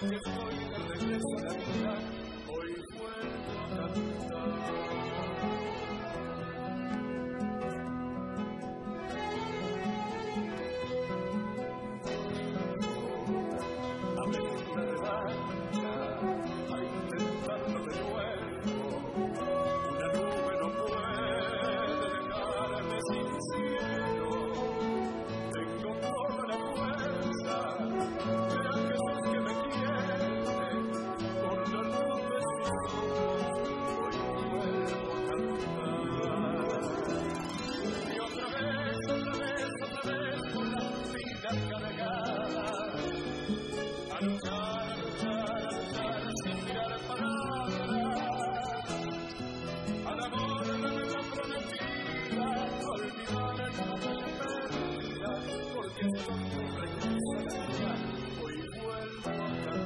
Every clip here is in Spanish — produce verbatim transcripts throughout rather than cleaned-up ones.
porque estoy de regreso a la vida, hoy vuelvo a cantar. A mezcla de lancha, a intentarlo de nuevo, una nube no puede dejarme sin cielo. Tengo toda la fuerza de aquellos que me quieren, por la luz de sus ojos hoy vuelvo a cantar. Y otra vez, otra vez, otra vez con la vida cargada, a luchar, a luchar, a luchar sin mirar palabras, al amor de la vida prometida, olvidar el mundo de pérdida, porque estoy de regreso a la vida, hoy vuelvo a cantar.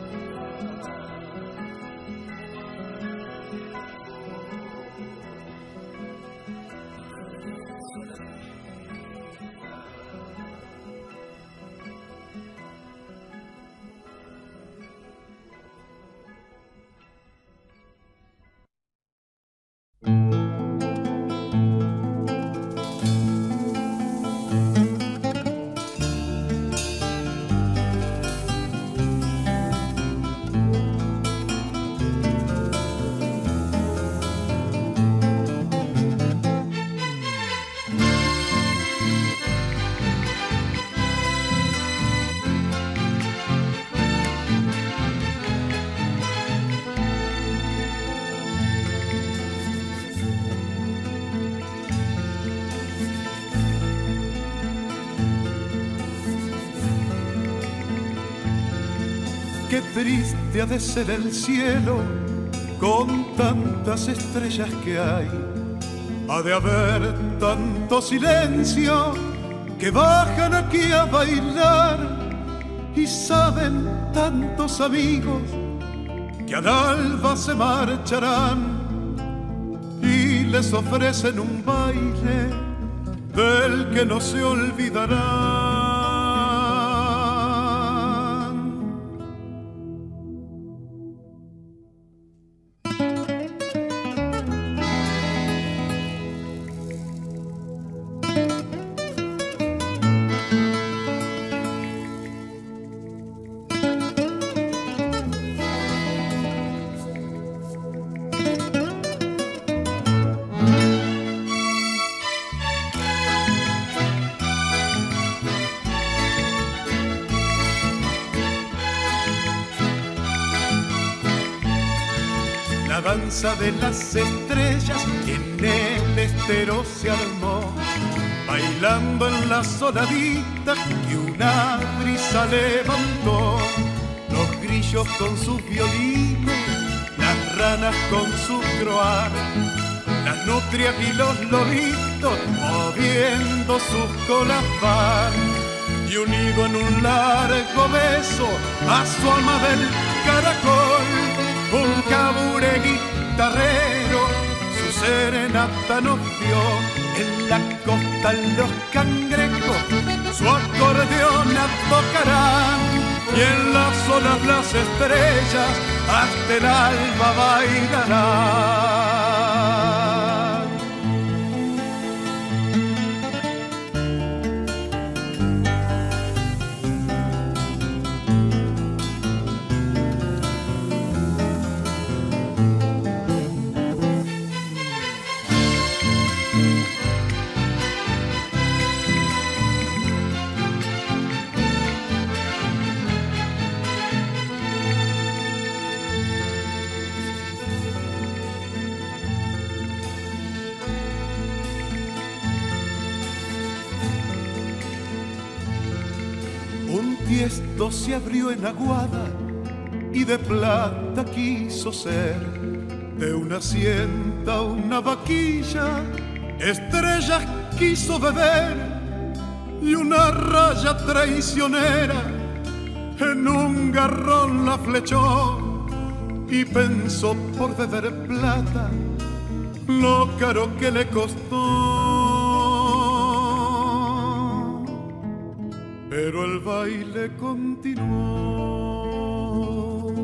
Qué triste ha de ser el cielo con tantas estrellas que hay. Ha de haber tanto silencio que bajan aquí a bailar. Y saben tantos amigos que al alba se marcharán y les ofrecen un baile del que no se olvidarán. La danza de las estrellas en el estero se armó, bailando en la soladita que una brisa levantó. Los grillos con sus violines, las ranas con su croar, las nutrias y los lobitos moviendo sus colas van. Y unido en un largo beso a su alma del caracol, un cabure guitarrero su serenata nos dio. En la costa los cangrejos su acordeón tocarán, y en las olas las estrellas hasta el alba bailarán. Un tiesto se abrió en Aguada y de plata quiso ser, de una sienta una vaquilla, estrellas quiso beber, y una raya traicionera en un garrón la flechó, y pensó por beber plata lo caro que le costó. Pero el baile continuó.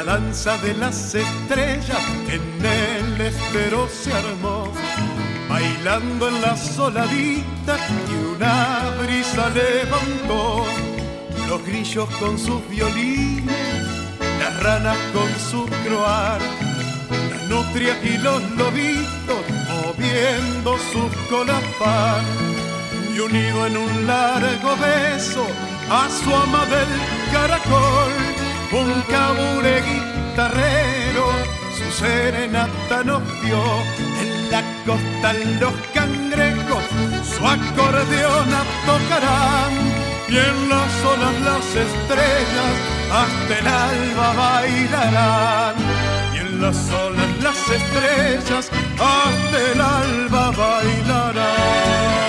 danza de las estrellas en el estero se armó, bailando en la soladita y una brisa levantó. Los grillos con sus violines, las ranas con su croar, las nutrias y los lobitos moviendo sus colas par. Y unido en un largo beso a su ama del caracol, un cabure guitarrero su serenata nos dio. En la costa los cangrejos su acordeón tocarán, y en las olas las estrellas hasta el alba bailarán. Y en las olas las estrellas hasta el alba bailarán.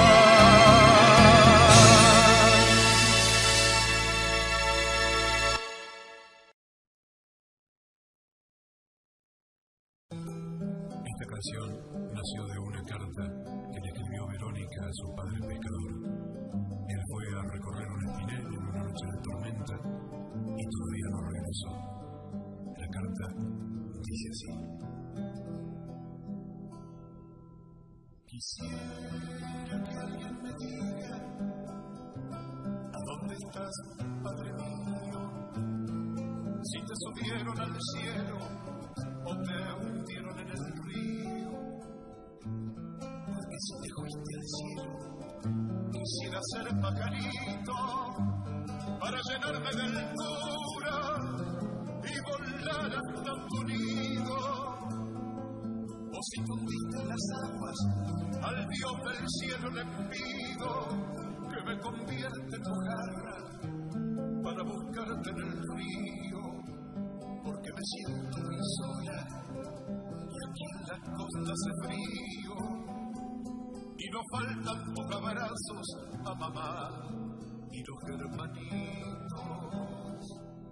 Nació de una carta que le escribió Verónica a su padre pescador. Él fue a recorrer un espinel en una noche de tormenta y todavía no regresó. La carta dice así: quisiera que alguien me diga ¿a dónde estás, padre mío? Si te subieron al cielo o te hundieron en el río. Porque si te fuiste al cielo, quisiera ser pajarito para llenarme de altura y volar hasta tu nido. O si tú hundiste las aguas, al Dios del cielo le pido que me convierta en tu jarra para buscarte en el río. Porque me siento muy sola y aquí en la costa hace frío y nos faltan tus abrazos a mamá y los hermanitos.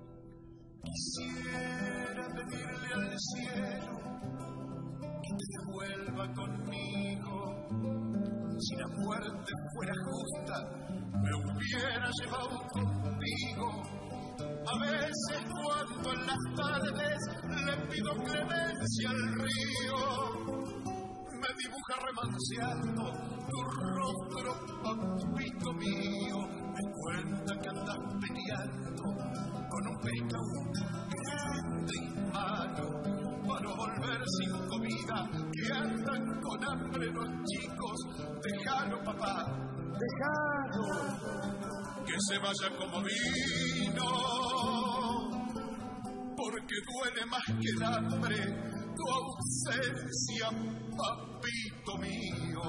Quisiera pedirle al cielo que te devuelva conmigo. Si la muerte fuera justa, me hubiera llevado contigo. A veces cuando en las tardes le pido clemencia al río, me dibuja remanciando tu rostro, papito mío. Me cuenta que andas peleando con un pericón grande y malo para no volver sin comida, que andan con hambre los chicos. Déjalo, papá, déjalo, que se vaya como vino, porque duele más que el hambre tu ausencia, papito mío.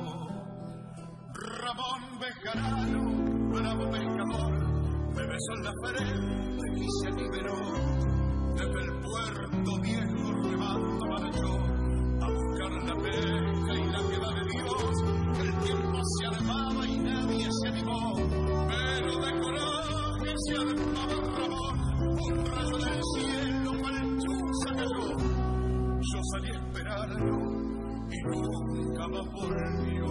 Ramón Bejarano, bravo pescador, me besó en la frente y se liberó. Desde el puerto viejo remando marchó a buscar la pesca y la piedad de Dios. El tiempo se armaba y nadie se animó, pero de coraje se armaba Ramón. Un rayo del cielo palchuza cayó. Yo salí a esperarlo y nunca más volvió.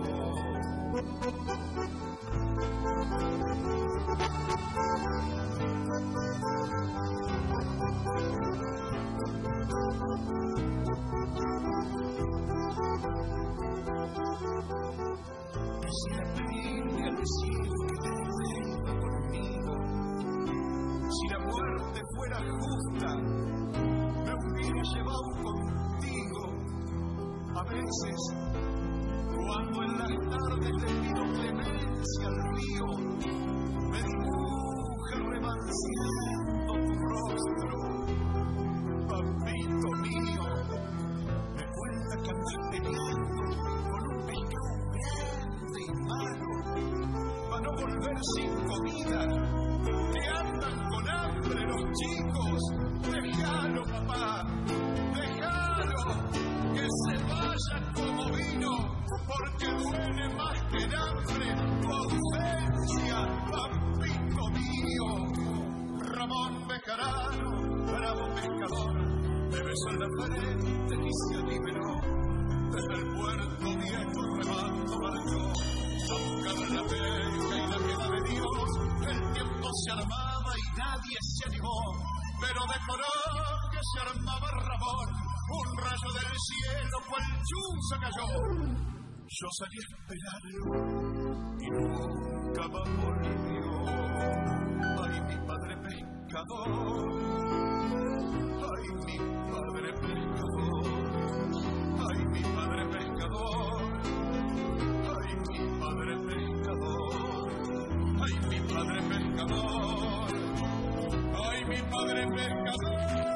Quisiera pedirle al cielo que te devuelva conmigo. Si la muerte fuera justa, me hubiera llevado contigo. A veces, cuando en las tardes le pido clemencia al río, me dibuja remanciando tu rostro, papito mío. Me cuenta que andas peleando con un pescado grande y malo para no volver sin comida, que andan con hambre los chicos. Déjalo, papá, déjalo, que se vaya como vino, porque duele más que el hambre tu ausencia, papito mío. Ramón Bejarano, bravo pescador, me besó en la frente y se liberó. Desde el puerto viejo remando marchó a buscar la pesca y la piedad de Dios. El tiempo se armaba y nadie se animó, pero de coraje se armaba Ramón. Un rayo del cielo cual chuza cayó. Yo salí a esperarlo y nunca más volvió. Ay, mi padre pescador, ay, mi padre pescador, ay, mi padre pescador, ay, mi padre pescador, ay, mi padre pescador, ay, mi padre pescador.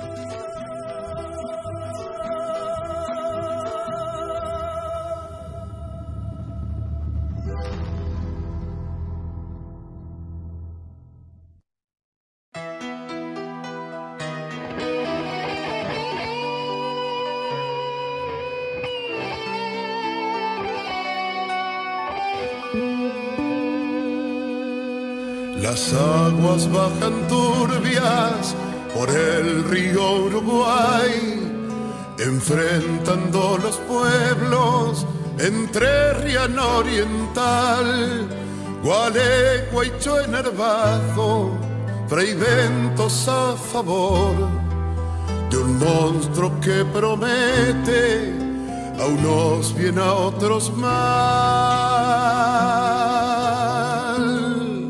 Las aguas bajan turbias por el río Uruguay, enfrentando los pueblos entre Riano Oriental, Gualeguay, Choe, Narvajo, Fraiventos a favor de un monstruo que promete a unos bien, a otros mal.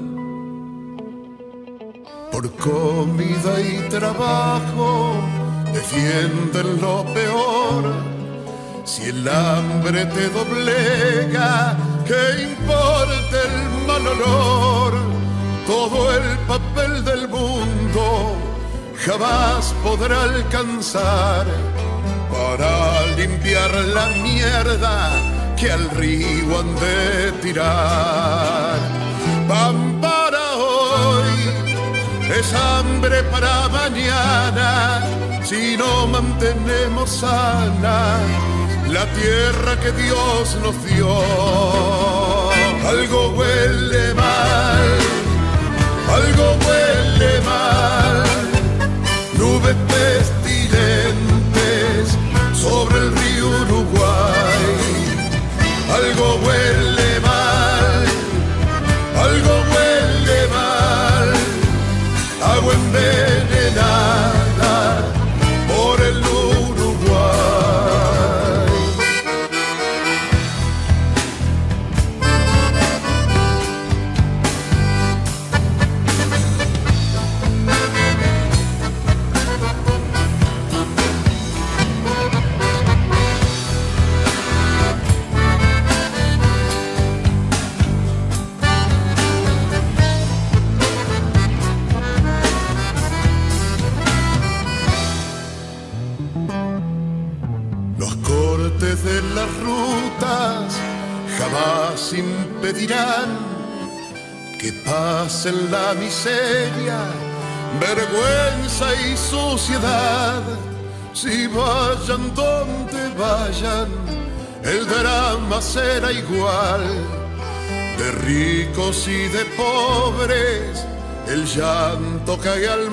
Por comida y trabajo defienden lo peor. Si el hambre te doblega, ¿qué importa el mal olor? Todo el papel del mundo jamás podrá alcanzar para limpiar la mierda que al río han de tirar. Pan para hoy es hambre para mañana si no mantenemos sana la tierra que Dios nos dio. Algo huele mal, algo huele mal, nubes pestilentes sobre el río Uruguay. Algo huele mal, algo huele mal, agua envenenada por el Uruguay. De las rutas jamás impedirán que pasen la miseria, vergüenza y suciedad. Si vayan donde vayan, el drama será igual. De ricos y de pobres, el llanto cae al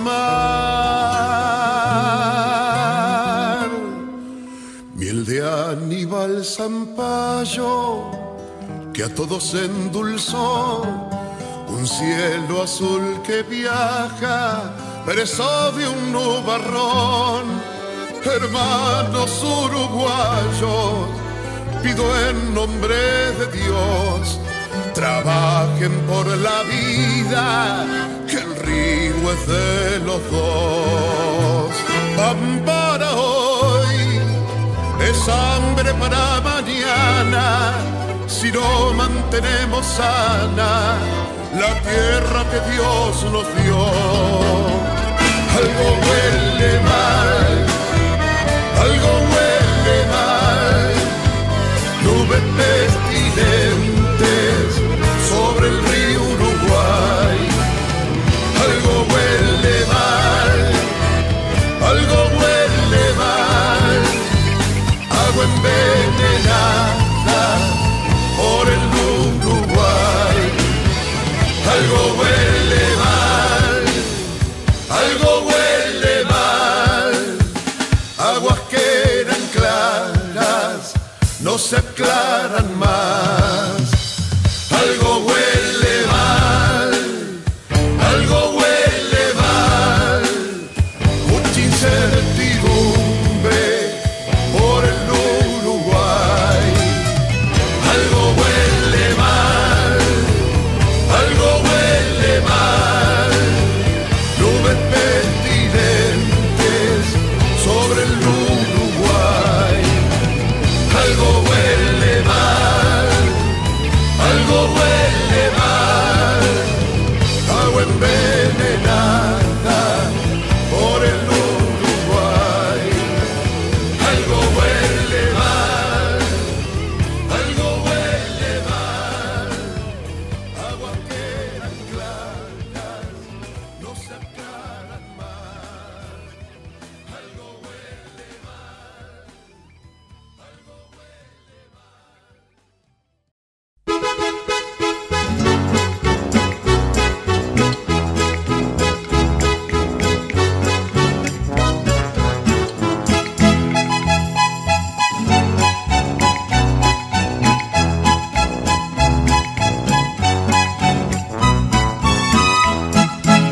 mar. Miel de Aníbal Zampayo, que a todos endulzó, un cielo azul que viaja, preso de un nubarrón. Hermanos uruguayos, pido en nombre de Dios, trabajen por la vida, que el río es de los dos. Pan para hoy es hambre para mañana si no mantenemos sana la tierra que Dios nos dio. Algo huele mal, algo huele mal, nubes pestilentes sobre el río Uruguay. Algo huele mal, algo huele mal, agua envenenada por el Uruguay. Algo huele mal, algo huele mal, aguas que eran claras no se aclaran más. Algo huele mal, algo huele mal,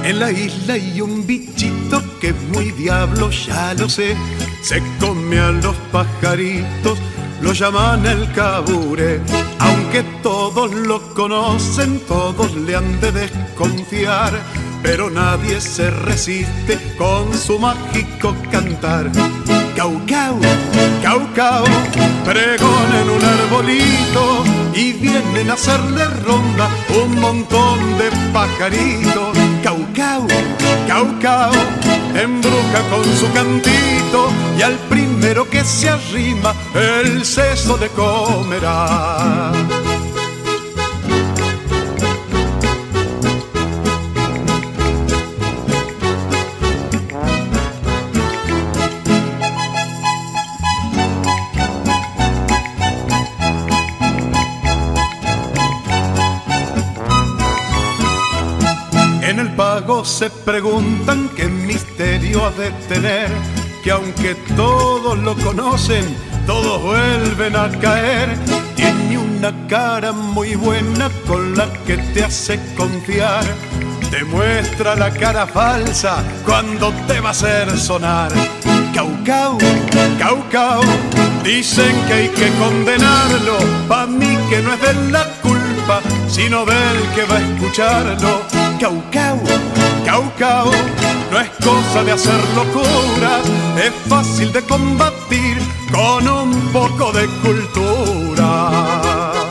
En la isla hay un bichito que es muy diablo, ya lo sé. Se come a los pajaritos, lo llaman el caburé. Aunque todos lo conocen, todos le han de desconfiar, pero nadie se resiste con su mágico cantar. Cau, cau, cau, cau, pregón en un arbolito y vienen a hacerle ronda un montón de pajaritos. Cau, cau, cau, cau, embruja con su cantito y al primero que se arrima el seso de comerá. En el pago se preguntan qué misterio ha de tener, que aunque todos lo conocen, todos vuelven a caer. Tiene una cara muy buena con la que te hace confiar, te muestra la cara falsa cuando te va a hacer sonar. Cau, cau, cau, cau, dicen que hay que condenarlo, pa' mí que no es de la culpa, sino del que va a escucharlo. Cau, cau, cau, cau, no es cosa de hacer locuras, es fácil de combatir con un poco de cultura.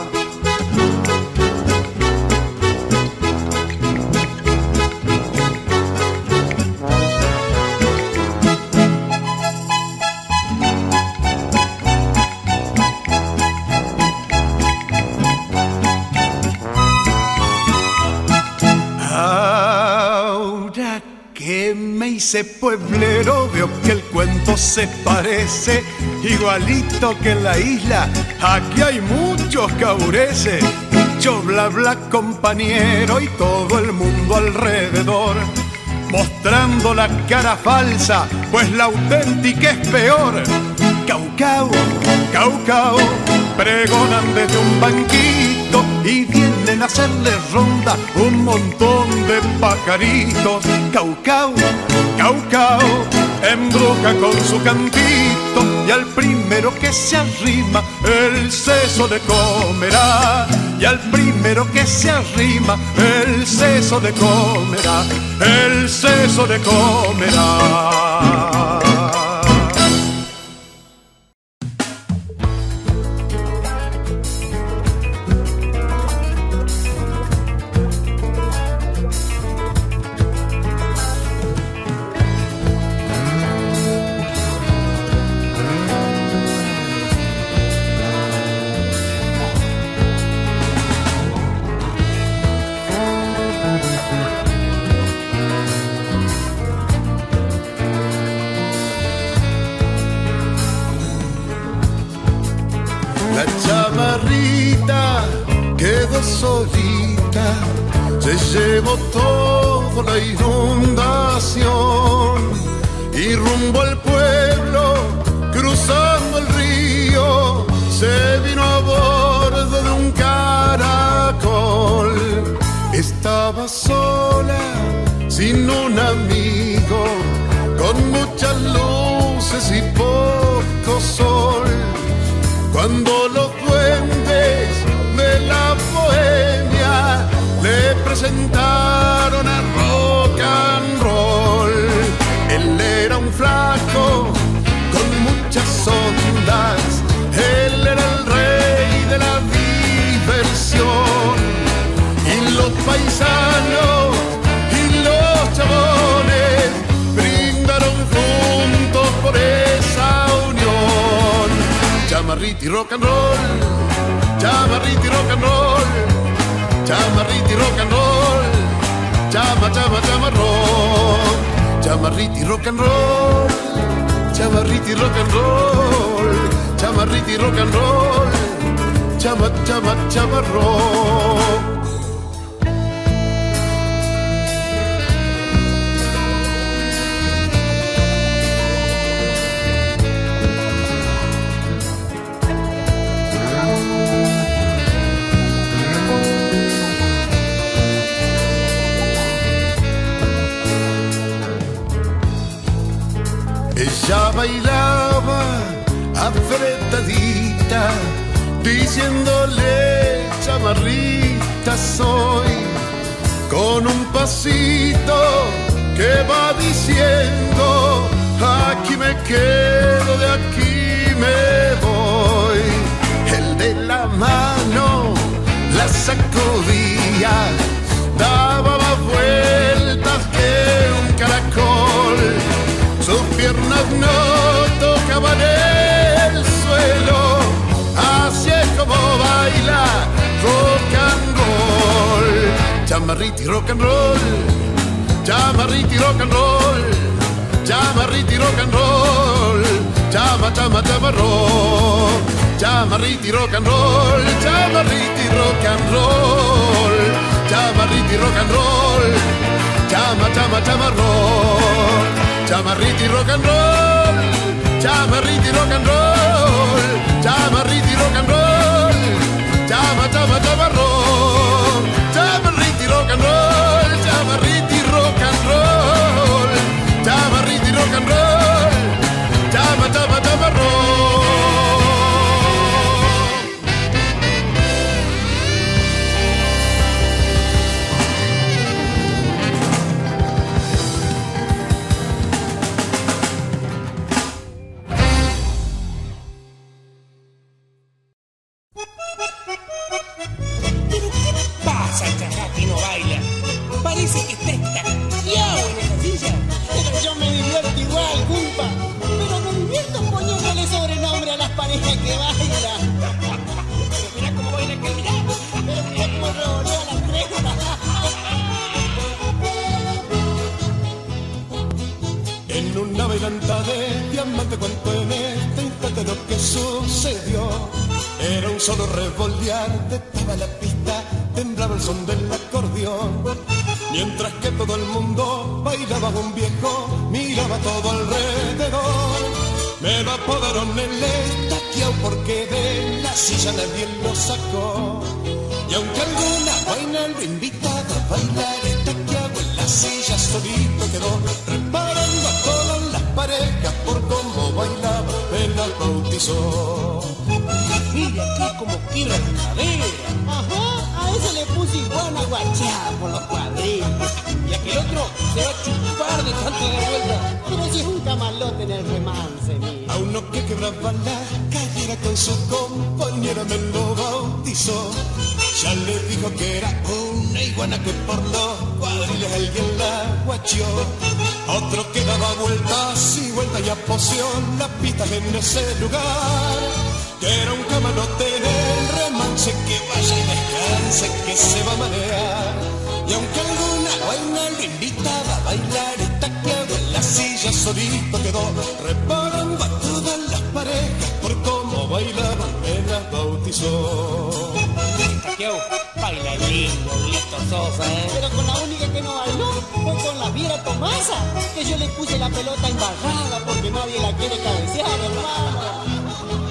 Hice pueblero, veo que el cuento se parece, igualito que en la isla, aquí hay muchos cabureses, mucho bla bla compañero y todo el mundo alrededor, mostrando la cara falsa, pues la auténtica es peor. Cau, cau, cau, cau, pregonan desde un banquito y vienen a hacerle ronda un montón de pajaritos. Cau, cau, cau, cau, embruja con su cantito y al primero que se arrima el seso de comerá. Y al primero que se arrima el seso de comerá, el seso de comerá. Solita se llevó toda la inundación y rumbo al pueblo, cruzando el río, se vino a bordo de un caracol. Estaba sola, sin un amigo, con muchas luces y poco sol. Cuando los duendes de la bohemia le presentaron a rock and roll. Él era un flaco con muchas ondas, él era el rey de la diversión. Y los paisanos y los chabones brindaron juntos por esa unión. Chamarrita y rock and roll, chamarrita y rock and roll, chamarrita y rock and roll, chama, chama, chamarrón. Chamarrita y rock and roll, chamarrita y rock and roll, chamarrita y rock and roll, chama, chama, chamarrón. ya bailaba apretadita, diciéndole chamarrita soy, con un pasito que va diciendo aquí me quedo, de aquí me voy. El de la mano la sacudía, daba más vueltas que un caracol, sus piernas no tocaban el suelo, así es como baila rock and roll. Chamarrita y rock and roll, chamarrita y rock and roll, chamarrita y rock and roll, chama, chama, chamarro, chamarrita y rock and roll, chamarrita y rock and roll, chamarrita y rock and roll, chama, chama, chamarro, chamarrita y rock and roll, chamarrita y rock and roll, chamarrita y rock and roll, chama, chama, chamarro, chamarrita y rock and roll, chamarrita y rock and roll, chamarrita y rock and roll, chama, chama, chamarro. De diamante cuento en este instante lo que sucedió. Era un solo revoltear de toda la pista, temblaba el son del acordeón. Mientras que todo el mundo bailaba, un viejo miraba todo alrededor. Me lo apodaron el estaquiao porque de la silla nadie lo sacó. Y aunque alguna vaina lo invitaba a bailar estaquiao, en la silla solito quedó, reparando a todas las parejas por cómo bailaba, me la bautizó. Mira aquí como quiere la cadera. Ajá, a ese le puse iguana guachada por los cuadrillos. Y aquel otro se va a chupar de tanta de vuelta. Pero si es un camalote en el remance, mira. A uno que quebraba la cadera con su compañera me lo bautizó. Ya le dijo que era una iguana que por los cuadriles alguien la guachió. Otro que daba vueltas y vueltas y apoció la pista en ese lugar. Que era un camalote en el remance, que vaya y descanse, que se va a marear. Y aunque alguna vaina lo invitaba a bailar estaquiado, en la silla solito quedó, reparando a todas las parejas por cómo bailaban, me las bautizó. Estaquiao, baila lindo, listo Sosa, ¿eh? Pero con la única que no bailó fue con la Viera Tomasa, que yo le puse la pelota embarrada porque nadie la quiere cabecear, hermano.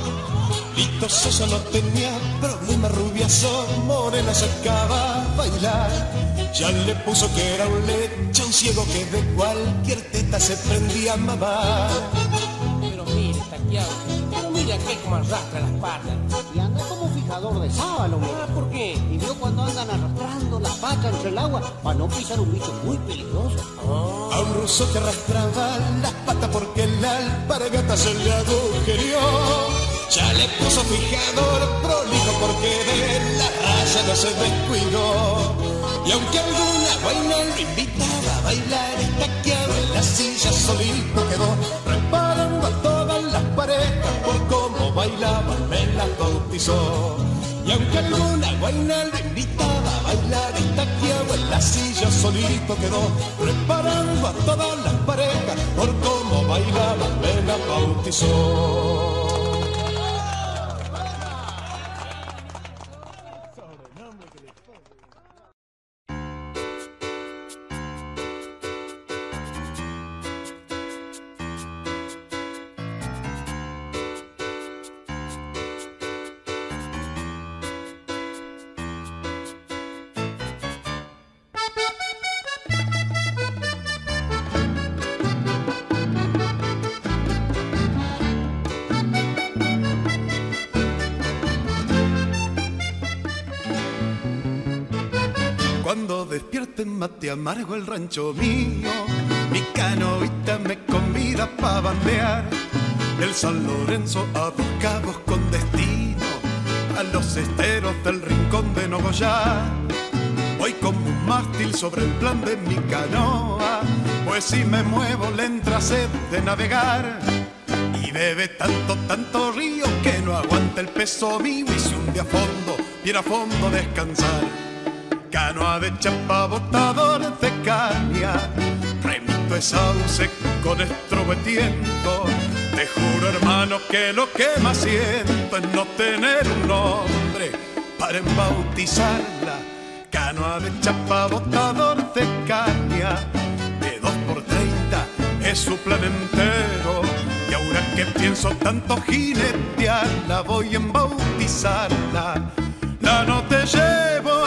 Lito Sosa no tenía problema, rubiazo, morena sacaba a bailar. Ya le puso que era un lechón ciego que de cualquier teta se prendía a mamar. Pero mira, Estaquiao, pero mira que como arrastra las patas. Y anda como fijador de sábalo, mira. Ah, ¿por qué? Y vio cuando andan arrastrando la pata entre el agua para no pisar un bicho muy peligroso. Oh. A un ruso que arrastraba las patas porque la alpargata se le agujerió. Ya le puso fijador prolijo porque de la raya no se descuidó. Y aunque alguna vaina lo invitaba a bailar estaquiado, en la silla solito quedó, reparando a todas las parejas por cómo bailaban, me las bautizó. Y aunque alguna vaina lo invitaba a bailar estaquiado, en la silla solito quedó, reparando a todas las parejas por cómo bailaban, me las bautizó. despierta en mate amargo el rancho mío. Mi canoita me convida pa' bandear del San Lorenzo a Dos Cabos con destino a los esteros del rincón de Nogoyá. Voy como un mástil sobre el plan de mi canoa, pues si me muevo le entra sed de navegar. Y bebe tanto, tanto río que no aguanta el peso mío y se hunde a fondo, viene a fondo descansar. Canoa de chapa, botador de caña, remito es sauce con estrobo de tiento. Te juro, hermano, que lo que más siento es no tener un nombre para embautizarla. Canoa de chapa, botador de caña, de dos por treinta es su plan entero. Y ahora que pienso tanto jinetearla, voy a embautizarla. La no te llevo.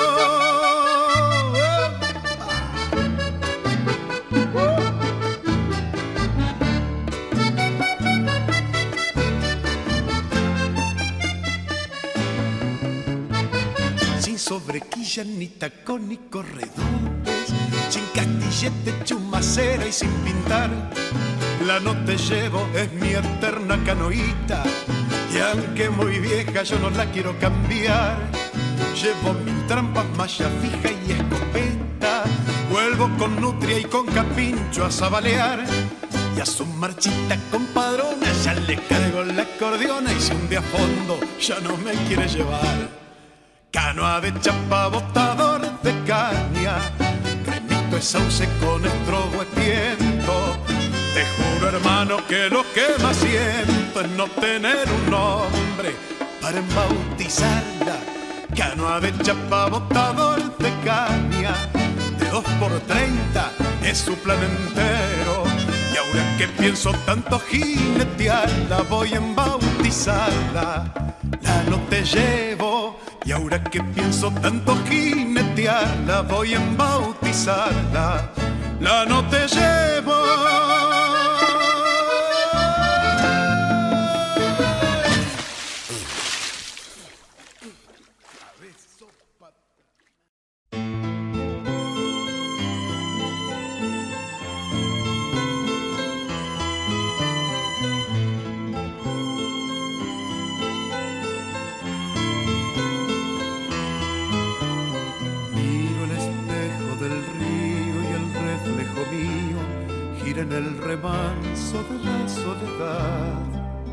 Sin sobrequilla, ni tacón, ni corredores, sin castillete, chumacera y sin pintar. La no te llevo es mi eterna canoita, y aunque muy vieja yo no la quiero cambiar. Llevo mil trampas, malla fija y escopeta, vuelvo con nutria y con capincho a zabalear. Y a su marchita compadrona ya le cargo la acordeona, y si un día a fondo ya no me quiere llevar. Canoa de chapa, botador de caña, remito es sauce con estrobo de tiento. Te juro, hermano, que lo que más siento es no tener un nombre para embautizarla. Canoa de chapa, botador de caña, de dos por treinta es su plan entero. Y ahora que pienso tanto jinetearla, voy a embautizarla. La no te llevo. Y ahora que pienso tanto jinetearla, voy a embautizarla. La no te llevo. En el remanso de la soledad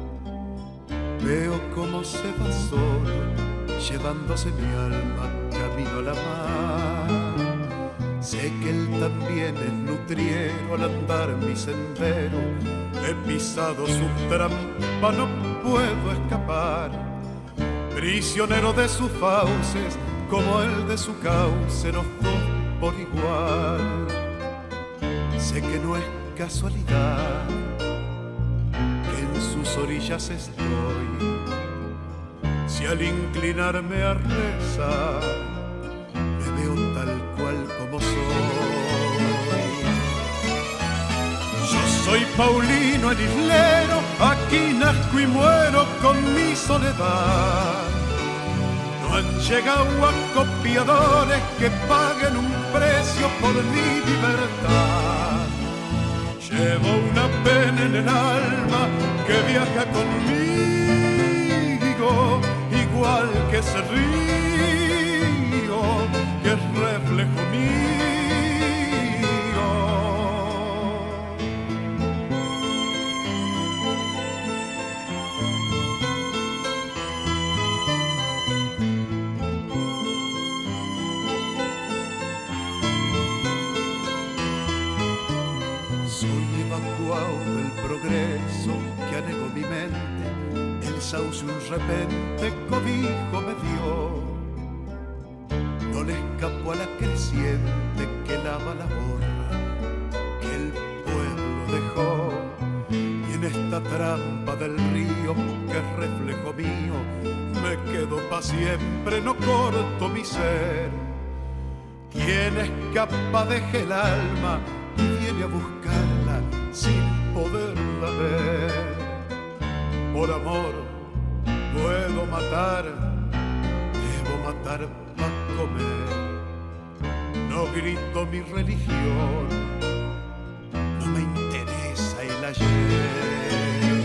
veo cómo se va solo, llevándose mi alma camino a la mar. Sé que él también es nutriero al andar mi sendero. He pisado su trampa, no puedo escapar. Prisionero de sus fauces, como el de su cauce, los dos por igual. Sé que no es casualidad que en sus orillas estoy, si al inclinarme a rezar me veo tal cual como soy. Yo soy Paulino el islero, aquí nazco y muero con mi soledad. No han llegado acopiadores que paguen un precio por mi libertad. Llevo una pena en el alma que viaja conmigo, igual que ese río que es reflejo mío. Del progreso que anegó mi mente, el sauce un repente cobijo me dio. No le escapó a la creciente que lava la borra que el pueblo dejó. Y en esta trampa del río que es reflejo mío, me quedo pa' siempre, no corto mi ser. Quien escapa deja el alma y viene a buscarla sin poderla ver. Por amor puedo matar, debo matar para comer. no grito mi religión, no me interesa el ayer.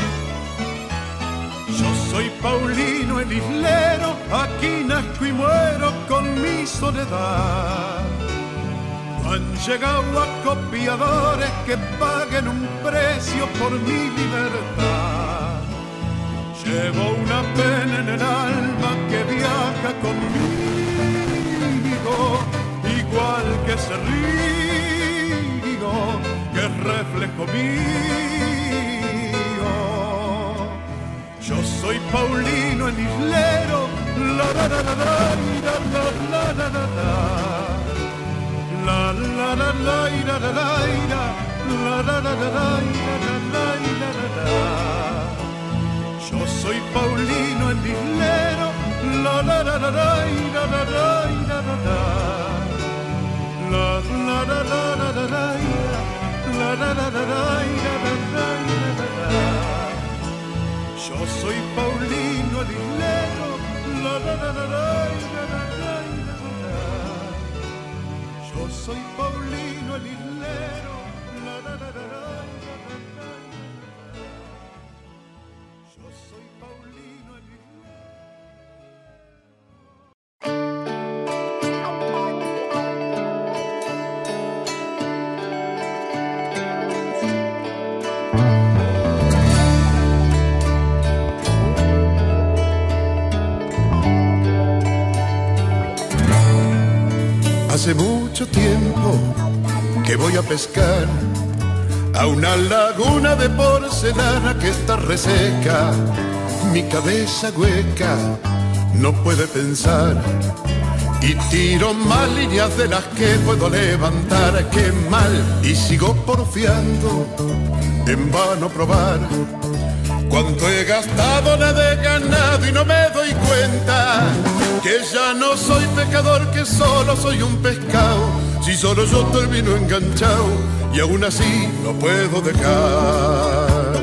Yo soy Paulino el islero, aquí nazco y muero con mi soledad. No han llegado acopiadores que paguen un precio por mi libertad. Llevo una pena en el alma que viaja conmigo, igual que ese río que es reflejo mío. Yo soy Paulino el islero, la la la la la la la la la la la la la la la la la. Yo soy Paulino el islero, la la la la la la la la la la la la la la la la. Yo soy Paulino el islero, la la la la la la la. Yo soy Paulino el islero, la la la la la. Hace mucho tiempo que voy a pescar a una laguna de porcelana que está reseca. Mi cabeza hueca no puede pensar y tiro más líneas de las que puedo levantar. Qué mal, y sigo porfiando, en vano probar cuánto he gastado, nada he ganado y no me doy cuenta que ya no soy pescador, que solo soy un pescado. Si solo yo termino enganchado y aún así no puedo dejar.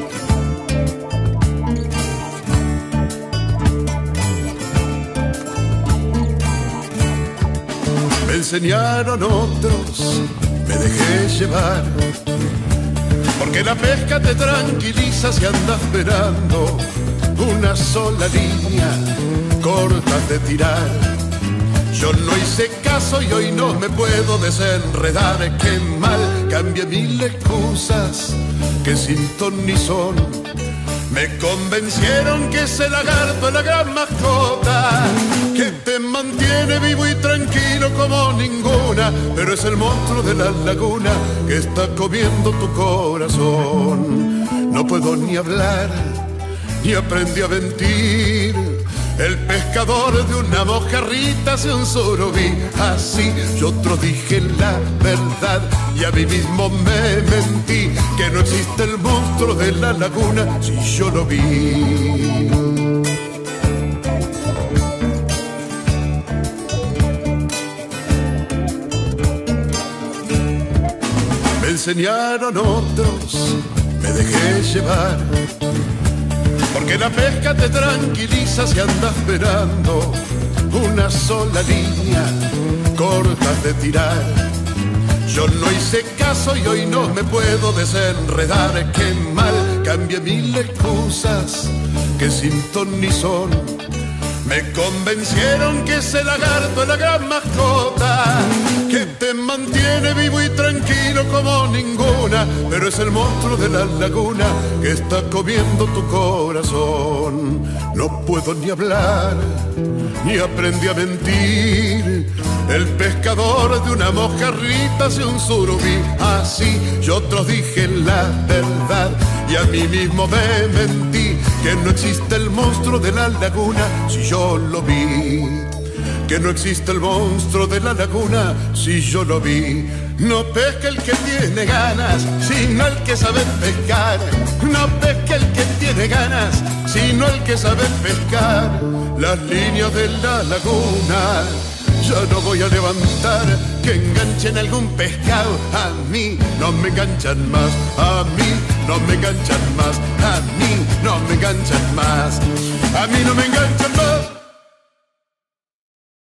Me enseñaron otros, me dejé llevar, porque la pesca te tranquiliza si andas esperando una sola línea corta de tirar. Yo no hice caso y hoy no me puedo desenredar. Qué mal, cambié mil excusas que sin ton ni son. Me convencieron que ese lagarto es la gran mascota que te mantiene vivo y tranquilo como ninguna, pero es el monstruo de la laguna que está comiendo tu corazón. No puedo ni hablar, ni aprendí a mentir. El pescador de una mojarrita hace un surubí. Así yo otro dije la verdad y a mí mismo me mentí, que no existe el monstruo de la laguna si yo lo vi. Me enseñaron otros, me dejé llevar, porque la pesca te tranquiliza si andas esperando una sola línea corta de tirar. Yo no hice caso y hoy no me puedo desenredar. Qué mal, cambié mil excusas que sin ton ni son. Me convencieron que ese lagarto es la gran mascota que te mantiene vivo y tranquilo como ninguna, pero es el monstruo de la laguna que está comiendo tu corazón. No puedo ni hablar, ni aprendí a mentir. El pescador de una mojarrita hace un surubí. Así yo otros dije la verdad y a mí mismo me mentí, que no existe el monstruo de la laguna si yo lo vi. Que no existe el monstruo de la laguna si yo lo vi. No pesca el que tiene ganas, sino el que sabe pescar. No pesca el que tiene ganas, sino el que sabe pescar. Las líneas de la laguna ya no voy a levantar, que enganchen algún pescado. A mí no me enganchan más, a mí no me enganchan más, a mí no me enganchan más, a mí no me enganchan.